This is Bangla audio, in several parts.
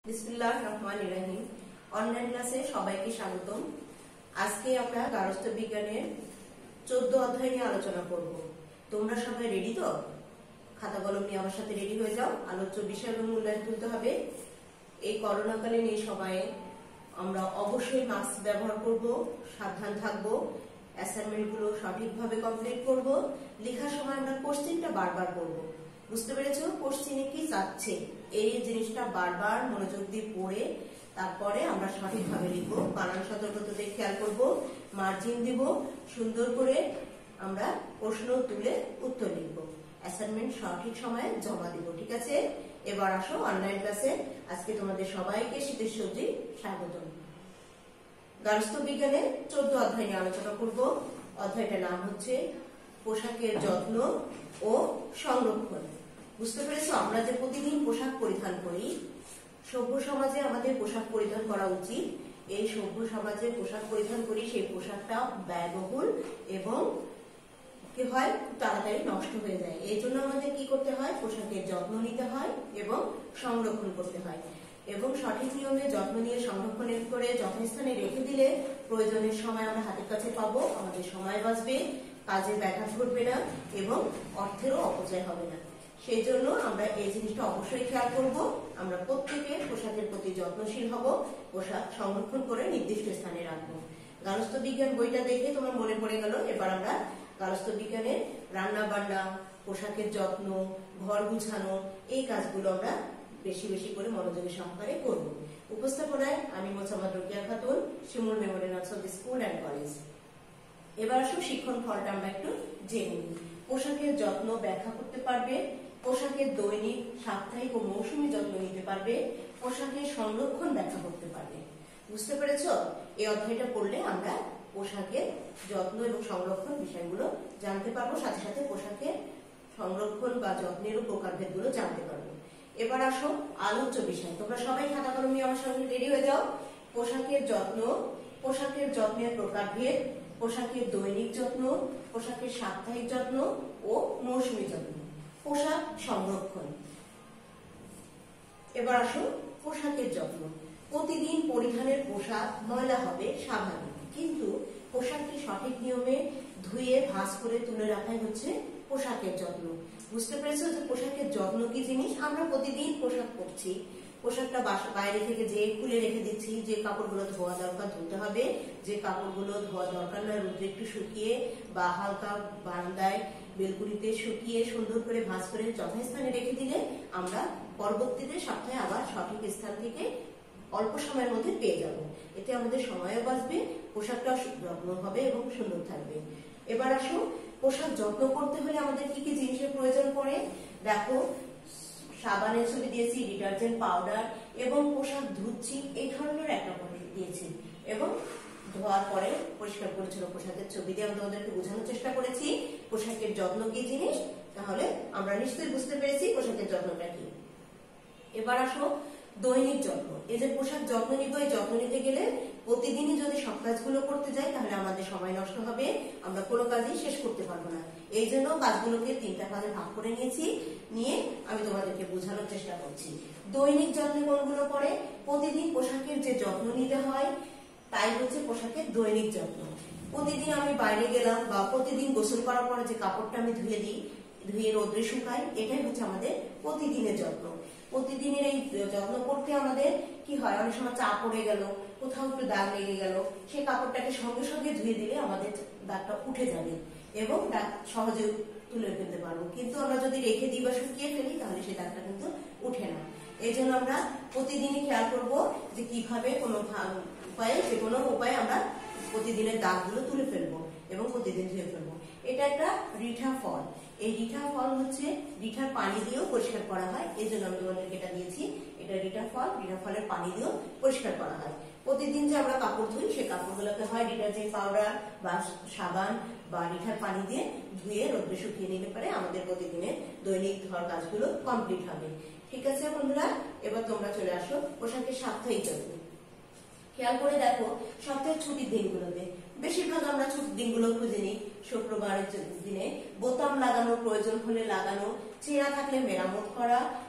বিসমিল্লাহির রহমানির রহিম। অনলাইন ক্লাসে সবাইকে স্বাগতম। আজকে আমরা গার্হস্থ্য বিজ্ঞানের 14 অধ্যায় নিয়ে আলোচনা করব। তোমরা সবাই রেডি তো? খাতা কলম নিয়ে আমার সাথে রেডি হয়ে যাও। আলোচ্য বিষয়গুলো মূল্যায়ন তুলতে হবে। এই করোনাকালীন এই সময়ে আমরা অবশ্যই মাস্ক ব্যবহার করব, সাবধান থাকব, অ্যাসাইনমেন্ট গুলো সঠিকভাবে কমপ্লিট করব। লেখার সময় আমরা কোশ্চেনটা বারবার করব। বুঝতে পেরেছো? কোশ্চেনে কি যাচ্ছে এই জিনিসটা বারবার মনোযোগ দিয়ে পড়ে তারপরে আমরা সঠিকভাবে লিখব। বানান সতর্কতা দিয়ে খেয়াল করব, মার্জিন দিব, সুন্দর করে আমরা প্রশ্ন তুলে উত্তর লিখব। অ্যাসাইনমেন্ট সঠিক সময়ে জমা দিব। ঠিক আছে? এবার আসো অনলাইন ক্লাসে। আজকে তোমাদের সবাইকে শীতের সবজি স্বাগতম। গার্হস্থ্য বিজ্ঞানের 14 অধ্যায় নিয়ে আলোচনা করব। অধ্যায়টার নাম হচ্ছে পোশাকের যত্ন ও সংরক্ষণ। বুঝতে পেরেছো? আমরা যে প্রতিদিন পোশাক পরিধান করি, সভ্য সমাজে আমাদের পোশাক পরিধান করা উচিত। এই সভ্য সমাজে পোশাক পরিধান করি, সেই পোশাকটা ব্যয়বহুল এবং কি হয়, তাড়াতাড়ি নষ্ট হয়ে যায়। এই জন্য আমাদের কি করতে হয়? পোশাকের যত্ন নিতে হয় এবং সংরক্ষণ করতে হয়। এবং সঠিক নিয়মে যত্ন নিয়ে সংরক্ষণ করে যথাস্থানে রেখে দিলে প্রয়োজনের সময় আমরা হাতের কাছে পাবো, আমাদের সময় বাঁচবে, কাজে ব্যাঘাত ঘটবে না এবং অর্থেরও অপচয় হবে না। সেই জন্য আমরা এই জিনিসটা অবশ্যই খেয়াল করব। আমরা প্রত্যেকে পোশাকের প্রতি যত্নশীল হব, পোশাক সংরক্ষণ করে নির্দিষ্ট স্থানে রাখবো। গার্হস্থ্য বিজ্ঞান বইটা দেখে তোমার মনে পড়ে গেল। এবার আমরা গার্হস্থ্য বিজ্ঞানের রান্না বান্না, পোশাকের যত্ন, ঘর গুছানো, এই কাজগুলো আমরা বেশি বেশি করে মনোযোগের সহকারে করব। উপস্থাপনায় আমি Mosammat Rokeya Khatun, Shimul memorial nursery school and college. এবার আসো শিক্ষণ ফলটা আমরা একটু জেনে নিই। পোশাকের যত্ন ব্যাখ্যা করতে পারবে, পোশাকের দৈনিক, সাপ্তাহিক ও মৌসুমী যত্ন নিতে পারবে, পোশাকের সংরক্ষণ ব্যাখ্যা করতে পারবে। বুঝতে পেরেছো? এই অধ্যায়টা পড়লে আমরা পোশাকের যত্ন এবং সংরক্ষণ বিষয়গুলো জানতে পারবো, সাথে সাথে পোশাকের সংরক্ষণ বা যত্নেরও প্রকারভেদগুলো জানতে পারবো। এবার আসো আলোচ্য বিষয়। তোমরা সবাই খাতা কলম নিয়ে আমার সঙ্গে রেডি হয়ে যাও। পোশাকের যত্ন, পোশাকের যত্নের প্রকারভেদ, পোশাকের দৈনিক যত্ন, পোশাকের সাপ্তাহিক যত্ন ও মৌসুমী যত্ন, পোশাক সংরক্ষণ। এবার আসো পোশাকের যত্ন। প্রতিদিন পরিধানের পোশাক ময়লা হবে স্বাভাবিক, কিন্তু পোশাকটি সঠিক নিয়মে ধুয়ে ভাঁজ করে তুলে রাখাই হচ্ছে পোশাকের যত্ন। বুঝতে পেরেছো যে পোশাকের যত্ন কি জিনিস? আমরা প্রতিদিন পোশাক পরছি, পোশাকটা বাইরে থেকে যে খুলে রেখে দিচ্ছি, যে কাপড়গুলো ধোয়া দরকার ধুতে হবে, যে কাপড়গুলো ধোয়া দরকার না রোদে একটু শুকিয়ে বা হালকা বারান্দায় বেলকুনিতে শুকিয়ে সুন্দর করে ভাঁজ করে যথাস্থানে রেখে দিলে আমরা পরবর্তীতে সপ্তাহে আবার সঠিক স্থান থেকে অল্প সময়ের মধ্যে পেয়ে যাব। এতে আমাদের সময়ও বাঁচবে, পোশাকটা যত্ন হবে এবং সুন্দর থাকবে। এবার আসো পোশাক যত্ন করতে হলে আমাদের কি কি জিনিসের প্রয়োজন পড়ে। দেখো, সাবানের ছবি দিয়েছি, ডিটারজেন্ট পাউডার এবং পোশাক ধুচ্ছি এই ধরনের একটা দিয়েছি এবং ধোয়ার পরে পরিষ্কার পরিচ্ছন্ন পোশাকের ছবি দিয়ে আমি তোমাদেরকে বোঝানোর চেষ্টা করেছি পোশাকের যত্ন কি জিনিস। তাহলে আমরা নিশ্চয়ই বুঝতে পেরেছি পোশাকের যত্নটা কি। এবার আসো দৈনিক যত্ন। এই যে পোশাক যত্ন নিব, এই যত্ন নিতে গেলে প্রতিদিনই যদি সব কাজগুলো করতে যাই তাহলে আমাদের সময় নষ্ট হবে, আমরা কোনো কাজই শেষ করতে পারবো না। এই জন্য কাজগুলোকে 3টা কাজে ভাগ করে নিয়েছি, নিয়ে আমি তোমাদেরকে বোঝানোর চেষ্টা করছি। দৈনিক যত্নে কোনগুলো পড়ে? প্রতিদিন পোশাকের যে যত্ন নিতে হয় তাই হচ্ছে পোশাকের দৈনিক যত্ন। প্রতিদিন আমি বাইরে গেলাম বা প্রতিদিন গোসল করার পরে যে কাপড়টা আমি ধুয়ে দিই, ধুয়ে রোদ্রে শুকাই, এটাই হচ্ছে আমাদের প্রতিদিনের যত্ন। প্রতিদিনের এই যত্ন করতে আমাদের কি হয়, অনেক সময় চা পড়ে গেল, কোথাও একটু দাগ লেগে গেল, সেই কাপড়টাকে সঙ্গে সঙ্গে ধুয়ে দিলে আমাদের দাগটা উঠে যাবে এবং দাগ সহজে তুলে ফেলতে পারবো। কিন্তু আমরা যদি রেখে দিই বা শুকিয়ে ফেলি তাহলে সেই দাগটা কিন্তু উঠে না। এই জন্য আমরা প্রতিদিনই খেয়াল করবো যে কিভাবে কোনো উপায়ে, যে কোনো উপায়ে আমরা প্রতিদিনের দাগগুলো তুলে ফেলবো এবং প্রতিদিন ধুয়ে ফেলবো। এটা একটা রিঠা ফল। এই রিঠা ফল হচ্ছে রিঠার পানি দিয়েও পরিষ্কার করা হয়, এই জন্য আমি তোমাদেরকে এটা দিয়েছি। এটা রিঠা ফল, রিঠা ফলের পানি দিয়েও পরিষ্কার করা হয়। প্রতিদিন যে আমরা কাপড় ধুই সেই কাপড়গুলোকে হয় ডিটারজেন্ট পাউডার বা সাবান বা রিঠার পানি দিয়ে ধুয়ে রোদ্রে শুকিয়ে নিলে পরে আমাদের প্রতিদিনের দৈনিক ধোয়ার কাজগুলো কমপ্লিট হবে। ঠিক আছে বন্ধুরা, এবার তোমরা চলে আসো পোশাকের সাপ্তাহিক যত্ন। খেয়াল করে দেখো, সপ্তাহের ছুটির দিনগুলোতে বেশিরভাগ আমরা ছুটির দিনগুলো খুঁজে নিই। শুক্রবারের দিনে বোতাম লাগানোর প্রয়োজন হলে লাগানো, ছেঁড়া থাকলে মেরামত করা,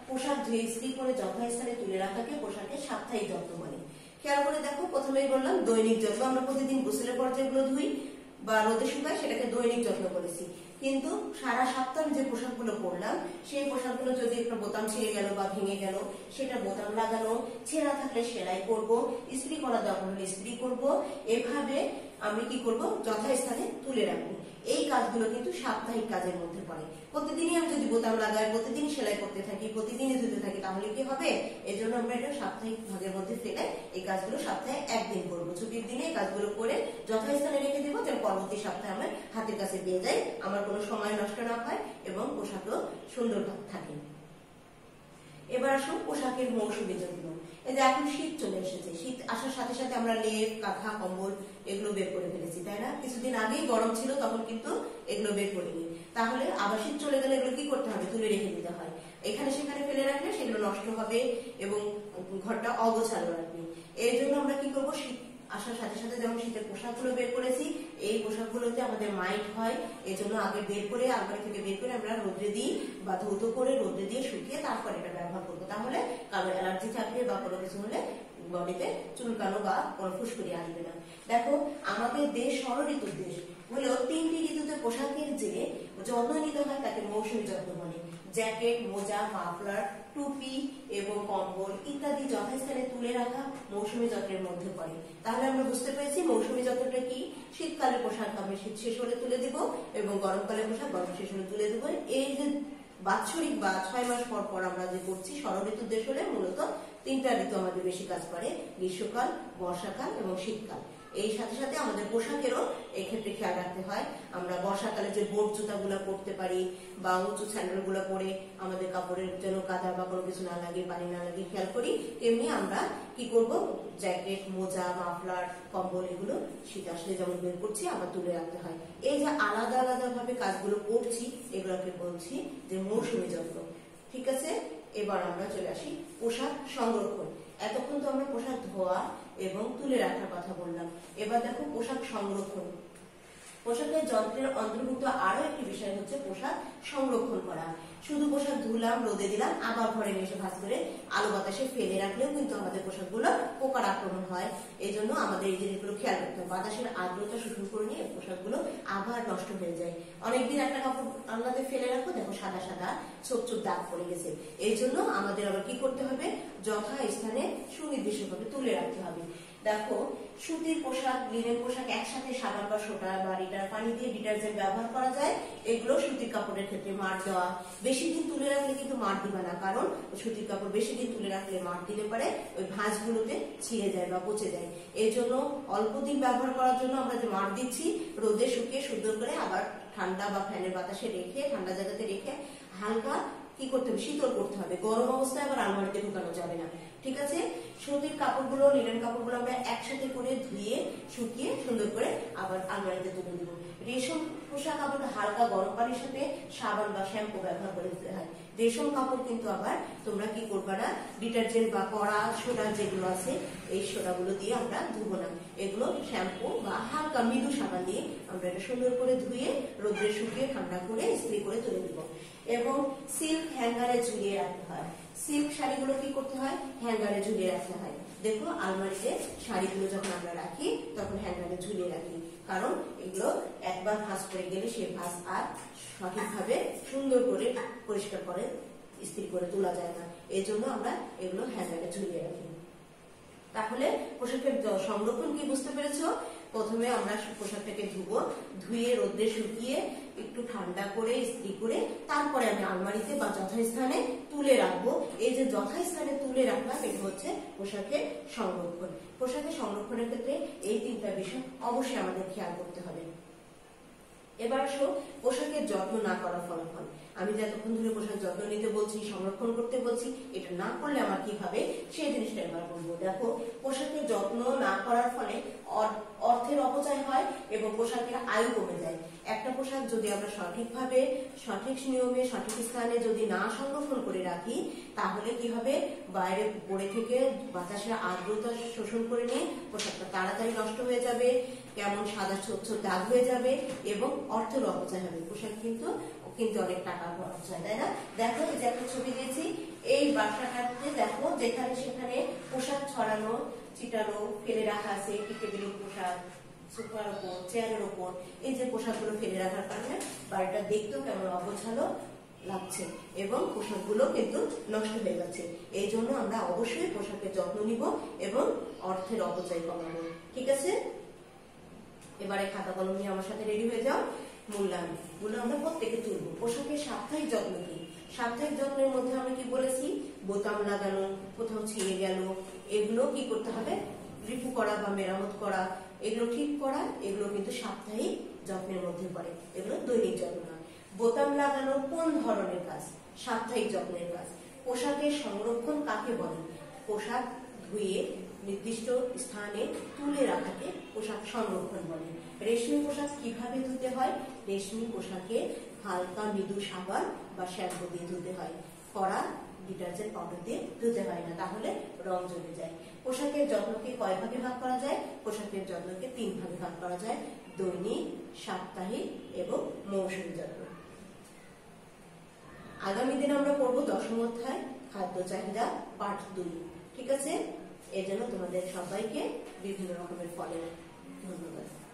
পোশাক ধুয়ে ইস্ত্রি করে যথাস্থানে তুলে রাখাকে পোশাকের সাপ্তাহিক যত্ন বলে। খেয়াল করে দেখো, প্রথমেই বললাম দৈনিক যত্ন, আমরা প্রতিদিন গোসলের পর যেগুলো ধুই বা রোদে শুকাই সেটাকে দৈনিক যত্ন করেছি। কিন্তু সারা সপ্তাহ যে পোশাকগুলো পরলাম সেই পোশাকগুলো যদি একটা বোতাম ছিঁড়ে গেল বা ভেঙে গেল, সেটা বোতাম লাগানো, ছেঁড়া থাকলে সেলাই করব, ইস্ত্রি করা দরকার হলে ইস্ত্রি করব, এভাবে আমি কি করব, যথাস্থানে তুলে রাখবো। এই কাজগুলো কিন্তু সাপ্তাহিক কাজের মধ্যে পড়ে। প্রতিদিনই আমি যদি বোতাম লাগাই, প্রতিদিন সেলাই করতে থাকি, প্রতিদিনই ধুতে থাকি, তাহলে কি হবে? এই জন্য আমরা এটা সাপ্তাহিক ভাগের মধ্যে ফেলে এই কাজগুলো সপ্তাহে একদিন করবো। ছুটির দিনে এই কাজগুলো করে যথাস্থানে রেখে দেবো, যেন পরবর্তী সপ্তাহে আমার হাতের কাছে পেয়ে যাই, আমার কোনো সময় নষ্ট না হয় এবং পোশাকও সুন্দর থাকে। এবার আসুন পোশাকের মৌসুমী যত্ন। এই যে এখন শীত চলে এসেছে, শীত আসার সাথে সাথে আমরা লেপ, কাঁথা, কম্বল এগুলো বের করে ফেলেছি, তাই না? কিছুদিন আগেই গরম ছিল, তখন কিন্তু এগুলো বের করিনি। তাহলে আবার শীত চলে গেলে এগুলো কি করতে হবে? তুলে রেখে দিতে হয়। এখানে সেখানে ফেলে রাখলে সেগুলো নষ্ট হবে এবং ঘরটা অগোছালো রাখবে। এই জন্য আমরা কি করবো, শীত আসার সাথে সাথে যেমন শীতের পোশাকগুলো বের করেছি, এই পোশাকগুলোতে আমাদের মাইট হয়, এই জন্য আগে বের করে আলমারি থেকে বের করে আমরা রোদ্রে দিই বা ধৌত করে রোদ্রে দিয়ে শুকিয়ে তারপর এটা ব্যবহার করবো। তাহলে কারো অ্যালার্জি থাকলে বা কোনো কিছু হলে বডিতে চুলকানো বা কোনো ফুসকুড়ি আসবে না। দেখো, আমাদের দেশ ষড়ঋতুর দেশ হলেও 3টি ঋতুতে পোশাকের যে যত্ন নিতে হয় তাকে মৌসুমী যত্ন বলে। জ্যাকেট, মোজা, মাফলার, টুপি এবং কম্বল ইত্যাদি যথাস্থানে তুলে রাখা মৌসুমী যত্নের মধ্যে পড়ে। তাহলে আমরা বুঝতে পেরেছি মৌসুমী যত্নটা কি। শীতকালে পোশাক আমরা শীত শেষ হলে তুলে দিব এবং গরমকালে পোশাক গরম শেষ হলে তুলে দেবো। এই যে বাৎসরিক বা 6 মাস পর পর আমরা যে করছি, ষড়ঋতুর দেশ হলে মূলত 3টা ঋতু আমাদের বেশি কাজ করে, গ্রীষ্মকাল, বর্ষাকাল এবং শীতকাল। এই সাথে সাথে আমাদের পোশাকেরও এই ক্ষেত্রে খেয়াল রাখতে হয়। আমরা বর্ষাকালে যে বোট জুতাগুলো পরতে পারি বা উঁচু স্যান্ডেল গুলো পরে আমাদের কাপড়ের যেন কাদা বা কোনো কিছু না লাগে, পানি না লাগে খেয়াল করি, তেমনি আমরা কি করব, জ্যাকেট, মোজা, মাফলার, কম্বল এগুলো শীত আসলে যেমন বের করছি আবার তুলে রাখতে হয়। এই যে আলাদা আলাদা ভাবে কাজগুলো করছি, এগুলোকে বলছি যে মৌসুমী যত্ন। ঠিক আছে, এবার আমরা চলে আসি পোশাক সংরক্ষণ। এতক্ষণ তো আমরা পোশাক ধোয়া এবং তুলে রাখার কথা বললাম। এবার দেখো পোশাক সংরক্ষণ। পোশাকের যন্ত্রের অন্তর্ভুক্ত আরো একটি বিষয় হচ্ছে পোশাক সংরক্ষণ করা। শুধু পোশাক ধুলাম, রোদে দিলাম, আবার ঘরে এসে ভাঁজ করে আলো বাতাসে ফেলে রাখলেও কিন্তু আমাদের পোশাকগুলো পোকার আক্রমণ হয়। এই জন্য আমাদের এই জিনিসগুলো খেয়াল রাখতে হবে। বাতাসের আর্দ্রতা শোষণ করে নিয়ে পোশাকগুলো আবার নষ্ট হয়ে যায়। অনেকদিন একটা কাপড় আলনাতে ফেলে রাখো, দেখো সাদা সাদা ছোপ ছোপ দাগ পড়ে গেছে। এই জন্য আমাদের আবার কি করতে হবে, যথাস্থানে সুনির্দিষ্টভাবে তুলে রাখতে হবে। দেখো, সুতির পোশাক, লিনেন পোশাক একসাথে সাবান বা সোডা বা লিটার পানি দিয়ে ডিটারজেন্ট ব্যবহার করা যায়। এগুলো সুতির কাপড়ের ক্ষেত্রে মার দেওয়া। বেশি দিন তুলে রাখলে কিন্তু মার দিবে না, কারণ সুতির কাপড় বেশি দিন তুলে রাখলে মার দিলে পারে ওই ভাঁজগুলোতে ছিঁড়ে যায় বা পচে যায়। এই জন্য অল্প দিন ব্যবহার করার জন্য আমরা যে মার দিচ্ছি, রোদে শুকিয়ে সুন্দর করে আবার ঠান্ডা বা ফ্যানের বাতাসে রেখে, ঠান্ডা জায়গাতে রেখে হালকা কি করতে হবে, শীতল করতে হবে। গরম অবস্থায় আবার আলমারিতে ঢুকানো যাবে না। ঠিক আছে, সুতির কাপড়গুলো, লিনেন কাপড়গুলো আমরা একসাথে করে ধুয়ে শুকিয়ে সুন্দর করে আবার আলমারিতে তুলে দিব। রেশম পোশাক আবার হালকা গরম পানির সাথে সাবান বা শ্যাম্পু ব্যবহার করে দিতে হয়। রেশম কাপড় কিন্তু আবার তোমরা কি করবা না, ডিটারজেন্ট বা কড়া সোডা যেগুলো আছে এই সোডাগুলো দিয়ে আমরা ধুবো না। এগুলো শ্যাম্পু বা হালকা মৃদু সাবান দিয়ে আমরা এটা সুন্দর করে ধুয়ে রোদ্রে শুকিয়ে ঠান্ডা করে ইস্ত্রি করে তুলে দিব। এবং সিল্ক হ্যাঙ্গারে ঝুলিয়ে রাখতে হয়। সিল্ক শাড়িগুলো কি করতে হয়, হ্যাঙ্গারে ঝুলিয়ে রাখতে হয়। দেখো, আলমারিতে শাড়িগুলো যখন আমরা রাখি তখন হ্যাঙ্গারে ঝুলিয়ে রাখি, কারণ এগুলো একবার ভাঁজ করে গেলে সেই ভাঁজ আর সঠিকভাবে সুন্দর করে পরিষ্কার করে ইস্ত্রি করে তোলা যায় না। এই জন্য আমরা এগুলো হ্যাঙ্গারে ঝুলিয়ে রাখি। তাহলে পোশাকের সংরক্ষণ কি বুঝতে পেরেছো? প্রথমে আমরা পোশাকটাকে ধুবো, ধুয়ে রোদ্রে শুকিয়ে একটু ঠান্ডা করে ইস্ত্রি করে তারপরে আমি আলমারিতে বা যথাস্থানে তুলে রাখবো। এই যে যথাস্থানে তুলে রাখলাম, এটা হচ্ছে পোশাকের সংরক্ষণ। পোশাকের সংরক্ষণের ক্ষেত্রে এই 3টা বিষয় অবশ্যই আমাদের খেয়াল করতে হবে। এবার আসো পোশাকের যত্ন না করার ফলাফল। আমি যতক্ষণ ধরে পোশাক যত্ন নিতে বলছি, সংরক্ষণ করতে বলছি, এটা না করলে আমার কি হবে সেই জিনিসটা এবার বলবো। দেখো, পোশাকের যত্ন না করার ফলে অর্থের অপচয় হয় এবং পোশাকের আয়ু কমে যায়। একটা পোশাক যদি আমরা সঠিকভাবে, সঠিক নিয়মে, সঠিক স্থানে যদি না সংরক্ষণ করে রাখি, তাহলে কি হবে, বাইরে পড়ে থেকে বাতাসের আর্দ্রতা শোষণ করে নিয়ে পোশাকটা তাড়াতাড়ি নষ্ট হয়ে যাবে, কেমন সাদা ছোপ ছোপ দাগ হয়ে যাবে এবং অর্থের অপচয় হবে। পোশাক কিন্তু কিন্তু অনেক টাকা খরচ হয়, তাই না? দেখো এই যে একটা ছবি দিয়েছি, এই বাসাটাতে দেখো যেখানে সেখানে পোশাক ছড়ানো ছিটানো ফেলে রাখা আছে, টেবিলের পোশাক, সোফার উপর, চেয়ারের উপর, এই যে পোশাকগুলো ফেলে রাখার কারণে বাড়িটা দেখতেও কেমন অগোছালো লাগছে এবং পোশাকগুলো কিন্তু নষ্ট হয়ে যাচ্ছে। এই জন্য আমরা অবশ্যই পোশাকের যত্ন নিব এবং অর্থের অপচয় কমাবো। ঠিক আছে, এবারে খাতা কলম নিয়ে আমার সাথে রেডি হয়ে যাও। মূল্যায়ন গুলো আমরা প্রত্যেকে তুলবো। পোশাকের সাপ্তাহিক যত্ন কি? সাপ্তাহিক যত্নের মধ্যে আমরা কি বলেছি? বোতাম লাগানো, কোথাও ছিঁড়ে গেল, এগুলো কি করতে হবে? রিপু করা বা মেরামত করা, এগুলো ঠিক করা, এগুলো কিন্তু সাপ্তাহিক যত্নের মধ্যে পড়ে, এগুলো দৈনিক যত্ন না। বোতাম লাগানো কোন ধরনের কাজ? সাপ্তাহিক যত্নের কাজ। পোশাকের সংরক্ষণ কাকে বলে? পোশাক ধুয়ে নির্দিষ্ট স্থানে তুলে রাখাকে পোশাক সংরক্ষণ বলে। রেশমি পোশাক কিভাবে ধুতে হয়? রেশমি পোশাকে হালকা মৃদু সাবান বা শ্যাম্পু দিয়ে ধুতে হয়, কড়া ডিটারজেন্ট পাউডার দিয়ে ধুতে হয় না, তাহলে রং জমে যায়। পোশাকের যত্নকে কয় ভাগে ভাগ করা যায়? পোশাকের যত্নকে 3 ভাগে ভাগ করা যায়, দৈনিক, সাপ্তাহিক এবং মৌসুমী যত্ন। আগামী দিনে আমরা পড়বো 10ম অধ্যায় খাদ্য চাহিদা পার্ট 2। ঠিক আছে, এর জন্য তোমাদের সবাইকে বিভিন্ন রকমের ফলের ধন্যবাদ।